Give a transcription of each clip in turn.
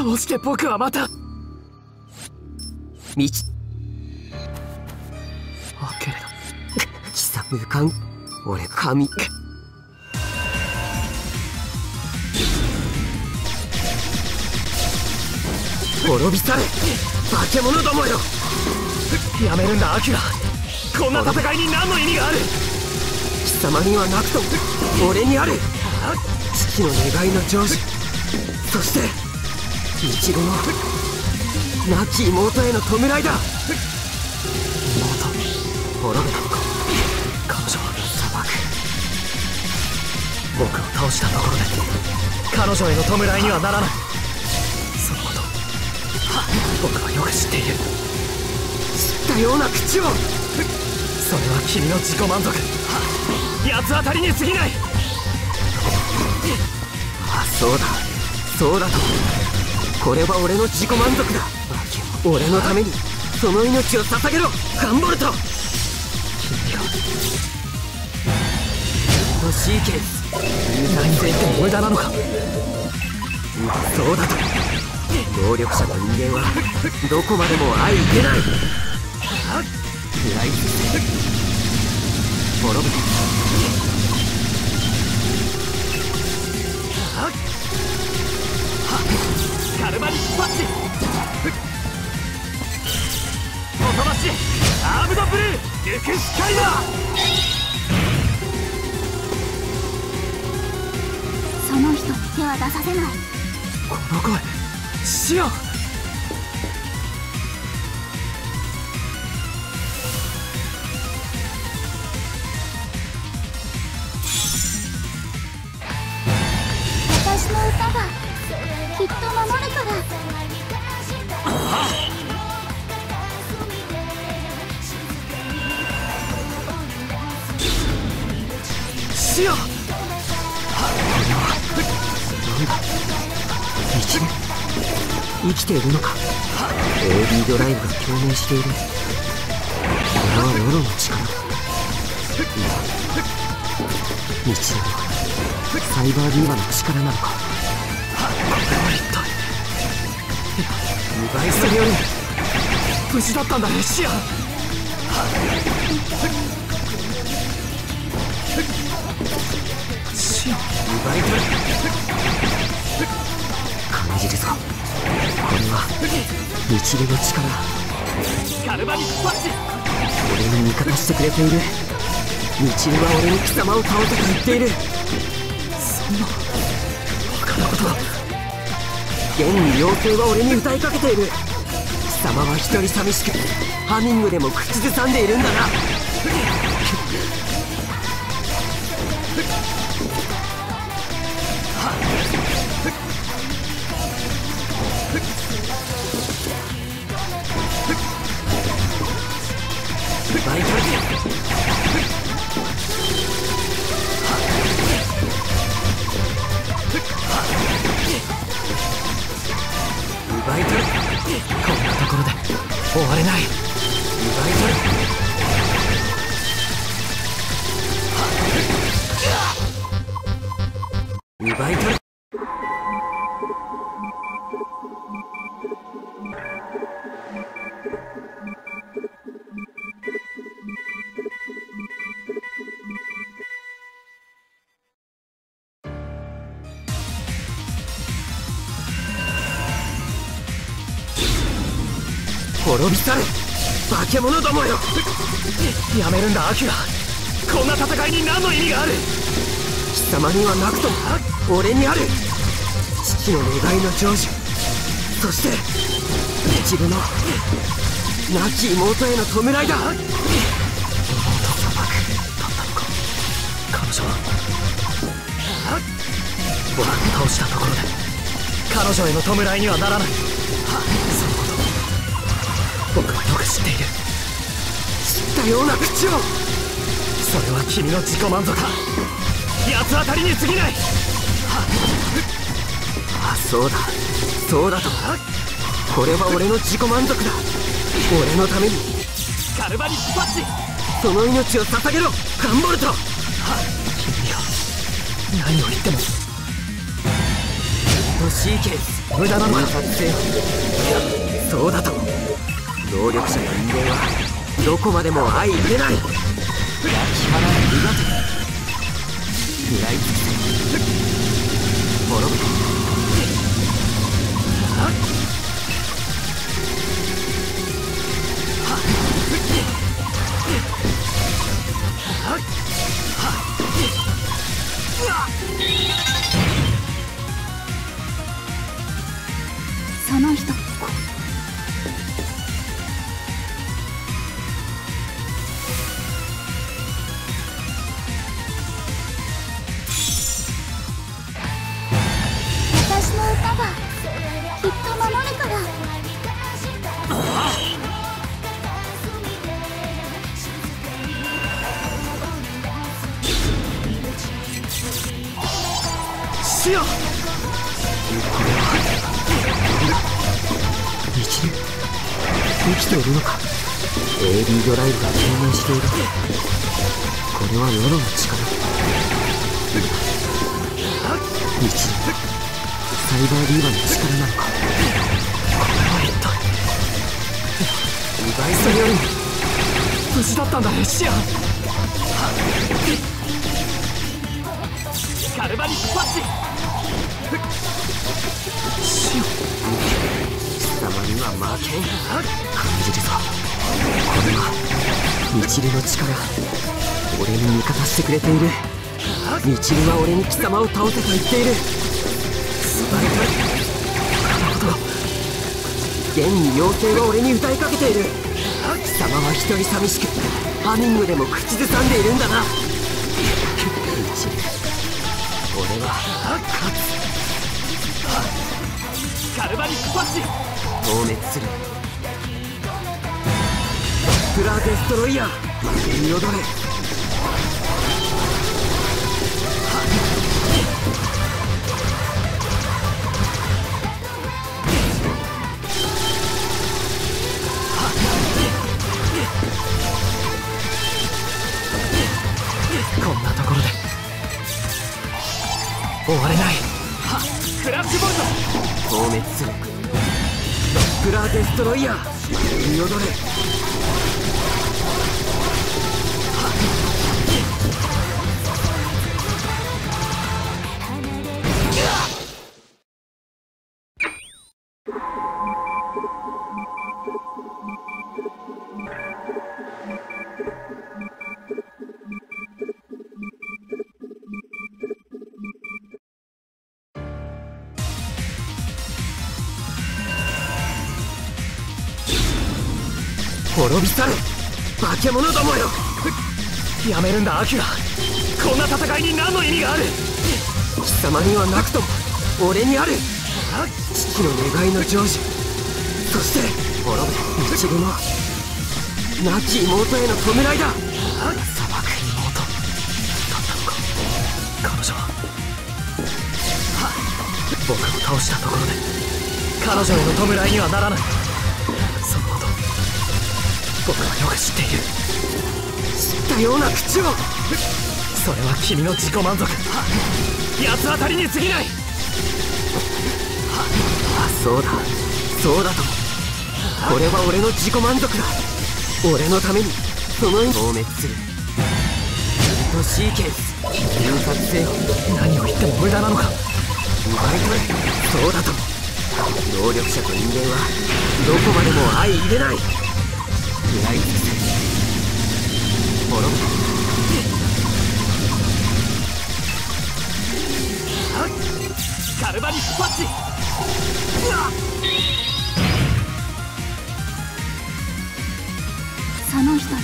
どうして僕はまた道けれど貴様無関俺神滅び去れ化け物どもよ。やめるんだアキラ。こんな戦いに何の意味がある。貴様にはなくとも俺にある。父の願いの成就、そして一度の亡き妹への弔いだ。妹滅べたのか。彼女は裁く。僕を倒したところで彼女への弔いにはならない。そのこと僕はよく知っている。知ったような口を。それは君の自己満足、八つ当たりに過ぎない。あ、そうだそうだと。これは俺の自己満足だ。俺のためにその命を捧げろガンボルト。君がシーケンス有罪にしても無駄なのか。そうだと。能力者と人間はどこまでも相いけない。ライフ滅ぶ。カルバリスパッチおとばしアームドブルールクスカイダー。 その人に手は出させない。 この声シオン。 私の歌がきっと守るから。 シオン。一年生きているのか。 AD ドライブが共鳴している。これはオロの力。日蓮はサイバーディーバの力なのか。これは一体奪い去りより無事だったんだねシアン。シアン奪い取る。感じるぞ。これは日蓮の力。カルバニスパッチ。俺に味方してくれている。日蓮は俺に貴様を倒せと言っている。そんなバカなことは。現に妖精は俺に歌いかけている。貴様は一人寂しくハミングでも口ずさんでいるんだな。奪い取る。奪い取る。こんなところで終われない。奪い取る。奪い取る。滅び去れ化け物どもよ。やめるんだアキラ。こんな戦いに何の意味がある。貴様にはなくとも俺にある。父の願いの成就、そして一部の亡き妹への弔いだ。妹砂漠だったのか。彼女は僕が倒したところで彼女への弔いにはならない。そのこと僕はよく知っている。知ったような口を。それは君の自己満足か。八つ当たりに過ぎない。あ、そうだそうだと。これは俺の自己満足だ。俺のためにカルバリスパッチ。その命を捧げろガンボルト。君が何を言ってもずっととシーケンス無駄なのか。作戦。いやそうだとも。能力者の人間はどこまでも相入れない。焼き払え苦手。食らいつくせ滅ぶ。 その人。私の歌がきっと守るから。 シオ。一流生きているのか。AD ドライブが低迷している。これは世の力。一流サイバーディーバの力なのか。これは一体。意外さよりも無事だったんだね、シアン。カルバニックパッチ。シオン貴様には負けん。感じるぞ。これはミチルの力。俺に味方してくれている。ミチルは俺に貴様を倒せと言っている。素晴らしい。なるほど。現に妖精は俺に歌いかけている。貴様は一人寂しくハミングでも口ずさんでいるんだな。ミチル、俺は勝つ。カルバニックパッチ。消滅する。プラーデストロイヤー彩れ。こんなところで終われない。クラッシュボルト。消滅する。プラーデストロイヤー彩れ。滅び去れ化け物どもよ。やめるんだアキラ。こんな戦いに何の意味がある。貴様にはなくとも俺にある。父の願いの成就、そして滅ぶミチルの亡き妹への弔いだ。砂漠妹だったのか。彼女は僕を倒したところで彼女への弔いにはならない。そのこと僕はよく知っている。知ったような口を。それは君の自己満足。八つ当たりに過ぎない。あ、そうだそうだと。これは俺の自己満足だ。俺のためにその消滅する。ウルトシーケンス誘殺せよ。何を言っても無駄なのか。奪い取れ。そうだと。能力者と人間はどこまでも相入れない。食らいつくせ滅ぶ。カルバニックパッチ。 その人。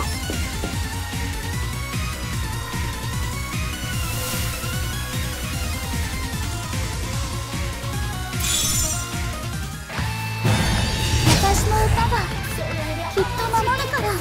私の歌がきっと守るから。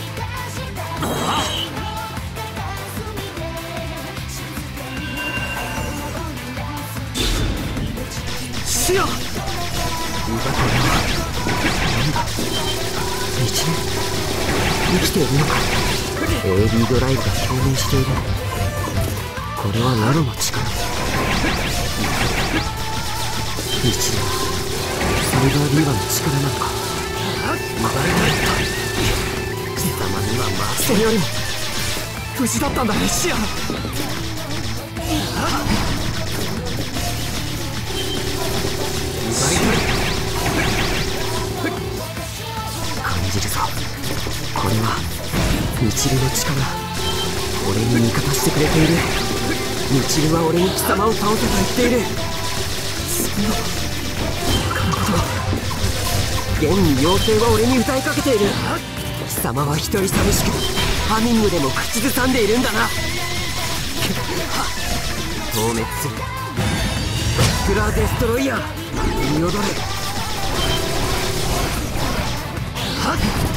シオ。奪ったのはなんだ。道生きているのか。AD ドライブが表明している。これはナロの力。 一応サイバーディーバの力なのか。奪い返った。貴様にはそれよりも無事だったんだね、シアン。奪い返った。感じるぞ、これはミチルの力。俺に味方してくれている。ミチルは俺に貴様を倒せと言っている。そんなバカなことを。現に妖精は俺に歌いかけている。貴様は一人寂しくハミングでも口ずさんでいるんだな。消滅するスクラーデストロイヤー、舞い踊れ。はっ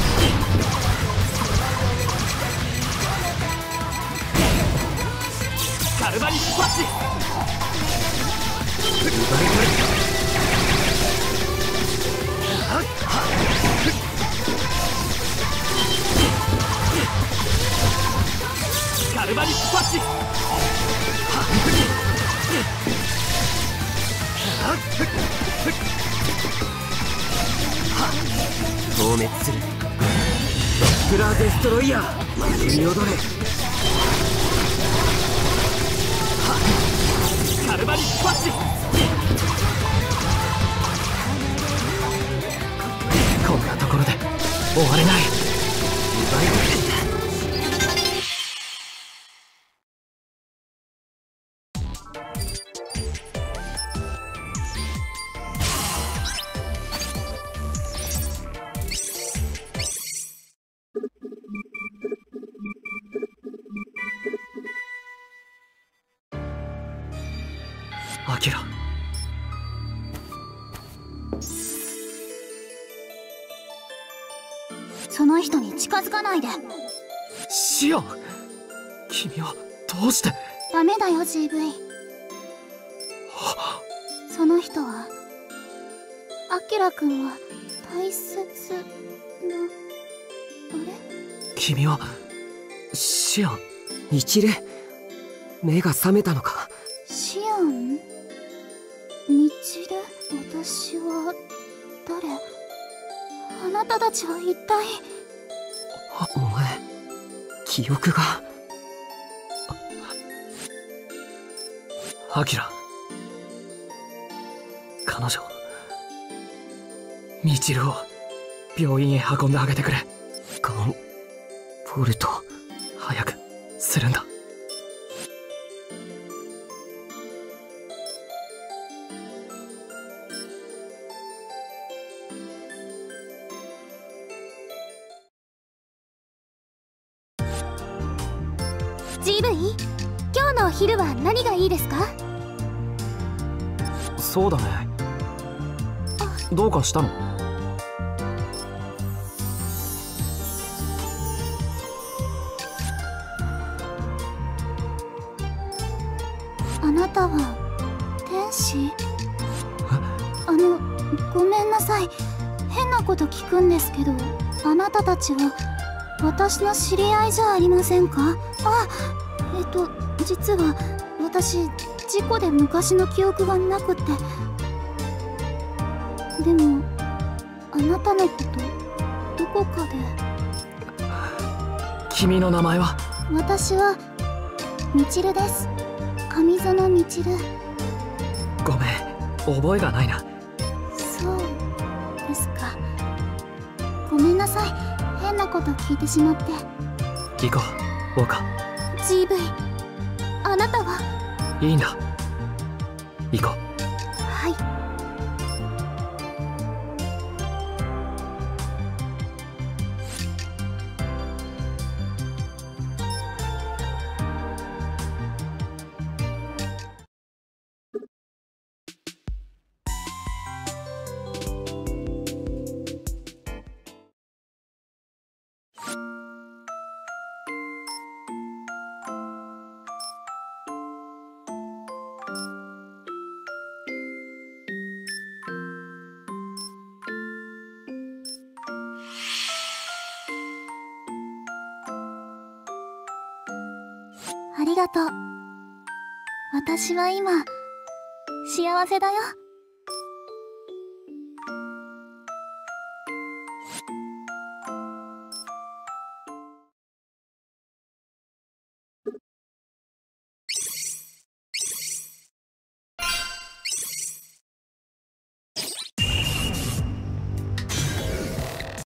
カルバリスパッチ。奪い返った。カルバリスパッチ。消滅するスクラーデストロイヤー、舞い踊れ。カルバリスパッチ。こんなところで終われない。奪い返った。アキラ、 その人に近づかないで。 シオン、君はどうして。 ダメだよ GV。 その人はアキラくんは大切な。あれ、 君はシオン、ミチル、目が覚めたのか。 シオン、ミチル、私は誰？あなたたちは一体。 お前、記憶が。アキラ、彼女ミチルを病院へ運んであげてくれ。ガンボルト、早くするんだ。 GV、 今日のお昼は何がいいですか？ そうだね。どうかしたの？ あなたは天使？ごめんなさい、変なこと聞くんですけど、あなたたちは私の知り合いじゃありませんか？実は私、事故で昔の記憶がなくて。でもあなたのことどこかで。 君の名前は？ 私はミチルです。上園ミチル。 ごめん、覚えがないな。 そうですか。ごめんなさい、変なこと聞いてしまって。 行こう、ウォーカー。 GV、 あなたは？ いいんだ、行こう。 はい。ありがとう。私は今、幸せだよ。